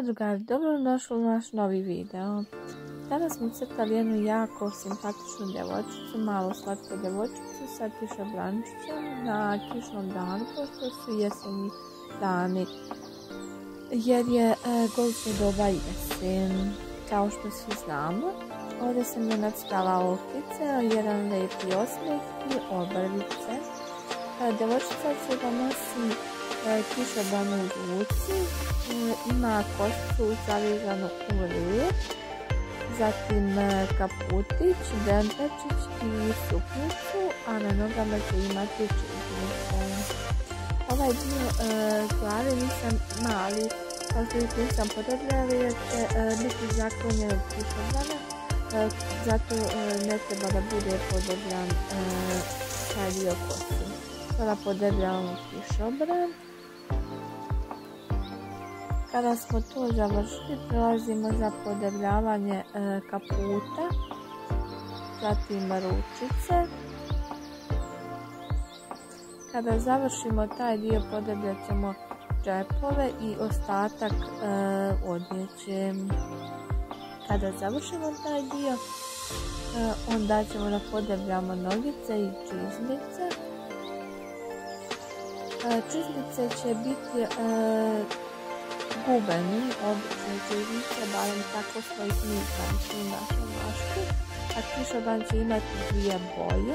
Ćao drugari, dobrodošli u naš novi video. Danas smo crtali jednu jako simpatičnu djevojčicu, malo slatku djevojčicu sa kišobrančićem na kišnom danu, pošto su jesenji dani. Jer je godišnje doba jesen, kao što svi znamo. Ovdje sam je nacrtala okice, jedan lijepi osmijeh i obrvice. Djevojčica će da nosi kišobran u ruci, ima kosicu zavezanu u lijep, zatim kaputić, džemperčić i suknjicu, a na nogama će imati čizmice. Ovaj dio glave nisam mali, kao što nisam podobljala jer će biti zaklonjen od kišobrana, zato ne treba da bude podobljan taj dio kosi. Sada podebljavamo kišobran. Kada smo to završili, prelazimo za podebljavanje kaputa, zatim ručice. Kada završimo taj dio, podebljat ćemo džepove i ostatak odjeće. Kada završimo taj dio, onda ćemo da podebljamo nogice i čizmice. Čizmice će biti gubeni, obične čizmice, barem tako smo ih mi našli u našoj mašti, a kišobran će imati dvije boje.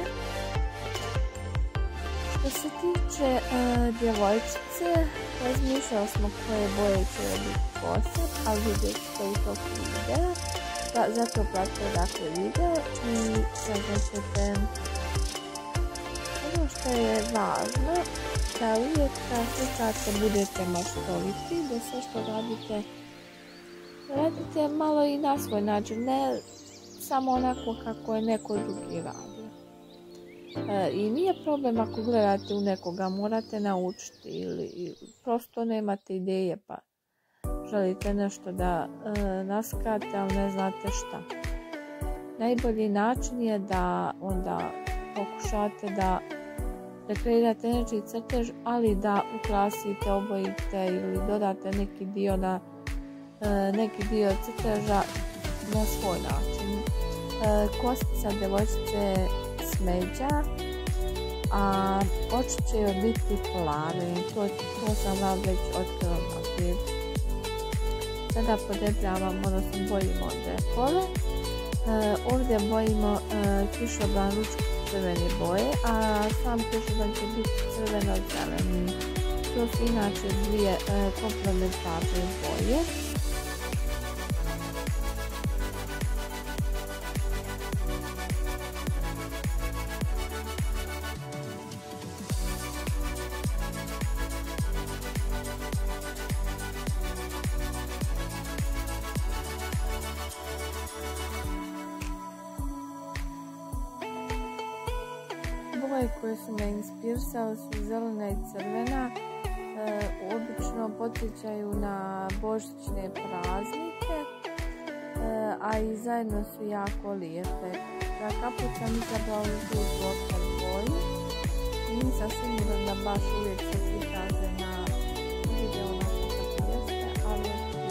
Što se tiče djevojčice, razmišljali smo koje boje će biti poseb, ali vidjet ćete u toku videa, zato pratite dakle video i saznaćete. Ono što je važno, da uvijek kad slikate budete maštoviti, da sve što radite malo i na svoj način, ne samo onako kako je neko drugi radio. I nije problem ako gledate u nekoga, morate naučiti ili prosto nemate ideje pa želite nešto da naskate, ali ne znate šta. Najbolji način je da onda pokušate da kreirate nečiji crtež, ali da ukrasite, obojite ili dodate neki dio crteža na svoj način. Kostica djevojčice je smeđa, a oči će joj biti plave. To sam vam već otkrila naprijed. Sada podebljavamo, odnosno bojimo džepove. Ovdje bojimo kišobran ručku crvene boje, a sam kišobran će biti crveno-zeleni. To su inače dvije komplementarne boje. Boje koje su me inspirisale su zelena i crvena, obično podsjećaju na božićne praznike, a i zajedno su jako lijepe. Za kaput sam izabrala žutu opet boju i nisam sigurna da baš uvijek se prikaže na video onako kako jeste, ali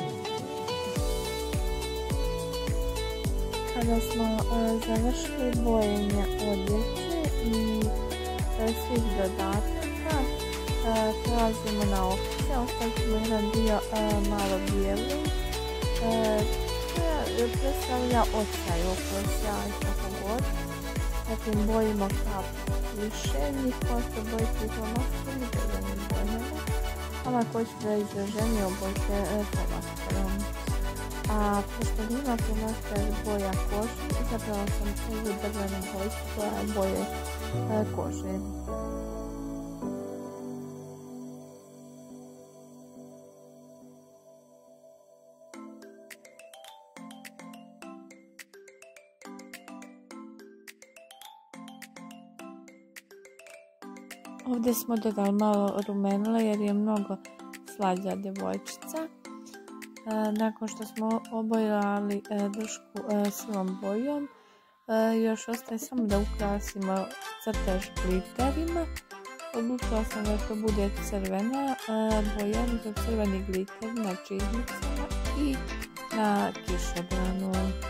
kada smo završili bojenje odjeće i svih dodataka, prelazimo na okice. Ostavili smo jedan dio malo bijeli, predstavlja očaj, okosja i tako god. Zatim bojimo kap više, njih možete bojiti flomasterom i drvenim bojama, ali ako ćete da izraženi obojte flomasterom. A pošto nima flomaster boja kože, izabrala sam ovu drvenu bojicu koja je boje kože. Ovdje smo dodali malo rumenila jer je mnogo slađa djevojčica. Nakon što smo obojali dršku sivom bojom, još ostaje samo da ukrasimo crtež gliterima. Odlučila sam da to bude crvena boja, za crveni gliter na čizmicama. i na kišobranu.